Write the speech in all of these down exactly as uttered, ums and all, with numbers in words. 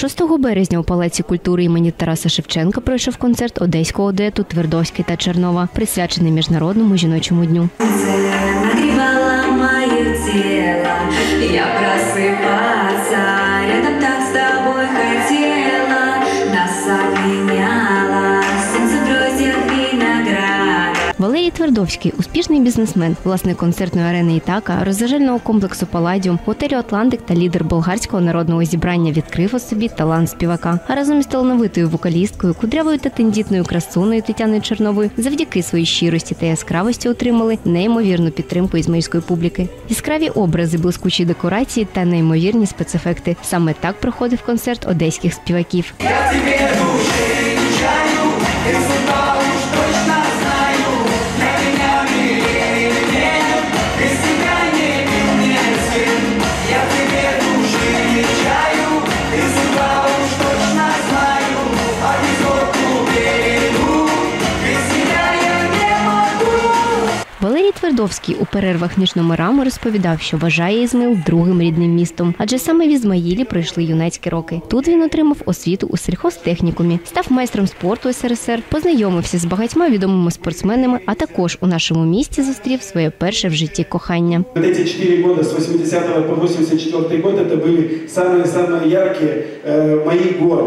шостого березня у Палаці культури імені Тараса Шевченка пройшов концерт одеського дуету «Твердовський та Чернова», присвячений Міжнародному жіночому дню. Нагревала моє тіло, я просипатися, рядом так з тобою хотіла, нас обміняла, сонце в друзях винограда. Валерій Твердовський – успішний бізнесмен, власник концертної арени «Ітака», розважального комплексу «Паладіум», готелю «Атлантик» та лідер болгарського народного зібрання відкрив у собі талант співака. А разом із талановитою вокалісткою, кудрявою та тендітною красунею Тетяною Черновою завдяки своїй щирості та яскравості отримали неймовірну підтримку ізмаїльської публіки. Яскраві образи, блискучі декорації та неймовірні спецефекти. Саме так проходив концерт одеських співаків. Я тебе души не чаю, и знал уж точно знаю, на меня милее нет, без тебя не мне сын. Я тебе души не чаю, и знал уж точно знаю, а без окну перейду, без тебя я не могу. Валерій Твердовський у перервах між номерами розповідав, що вважає Ізмаїл другим рідним містом, адже саме в Ізмаїлі пройшли юнацькі роки. Тут він отримав освіту у сільхозтехнікумі, став майстром спорту ес ер ес ер, познайомився з багатьма відомими спортсменами, а також у нашому місті зустрів своє перше в житті кохання. Эти четыре года, с восьмидесятого по восемьдесят четвёртый год, это были самые-самые яркие э, мои годы.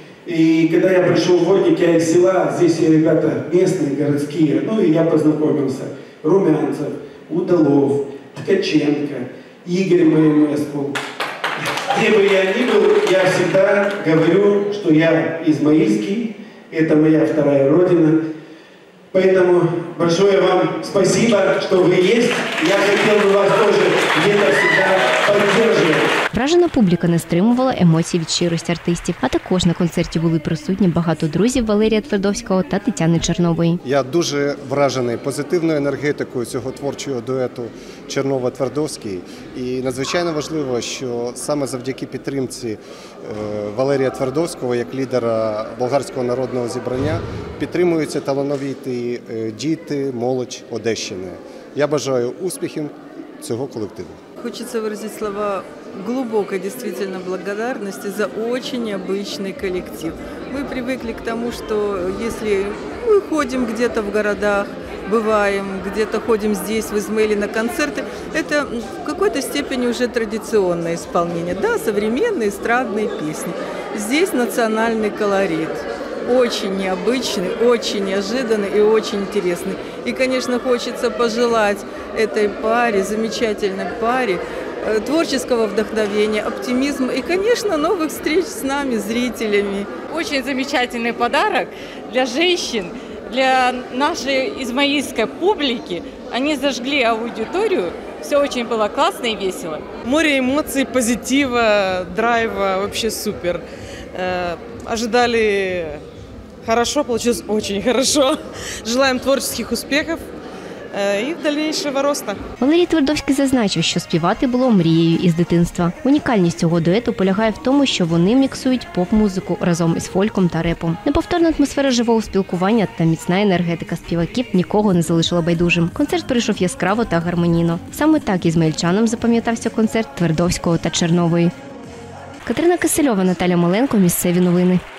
И когда я пришел в Водник, я из села, здесь ребята местные, городские, ну и я познакомился. Румянцев, Удалов, Ткаченко, Игорь Моемеску. Где бы я ни был, я всегда говорю, что я измаильский, это моя вторая родина. Поэтому большое вам спасибо, что вы есть. Я хотел бы вас тоже где-то всегда поддерживать. Вражена публіка не стримувала емоцій від щирості артистів. А також на концерті були присутні багато друзів Валерія Твердовського та Тетяни Чернової. Я дуже вражений позитивною енергетикою цього творчого дуету Чернова-Твердовський. І надзвичайно важливо, що саме завдяки підтримці Валерія Твердовського, як лідера болгарського народного зібрання, підтримуються талановиті діти, молодь Одещини. Я бажаю успіхів цього колективу. Хочется выразить слова глубокой действительно благодарности за очень необычный коллектив. Мы привыкли к тому, что если мы ходим где-то в городах, бываем, где-то ходим здесь, в Измаиле на концерты, это в какой-то степени уже традиционное исполнение. Да, современные эстрадные песни. Здесь национальный колорит. Очень необычный, очень неожиданный и очень интересный. И, конечно, хочется пожелать этой паре, замечательной паре, творческого вдохновения, оптимизма и, конечно, новых встреч с нами, зрителями. Очень замечательный подарок для женщин, для нашей измаильской публики. Они зажгли аудиторию, все очень было классно и весело. Море эмоций, позитива, драйва, вообще супер. Ожидали хорошо, получилось очень хорошо. Желаем творческих успехов і дальнейшего роста. Валерій Твердовський зазначив, що співати було мрією із дитинства. Унікальність цього дуету полягає в тому, що вони міксують поп-музику разом із фольком та репом. Неповторна атмосфера живого спілкування та міцна енергетика співаків нікого не залишила байдужим. Концерт пройшов яскраво та гармонійно. Саме так ізмаїльчанам запам'ятався концерт Твердовського та Чернової. Катерина Кисельова, Наталя Маленко, місцеві новини.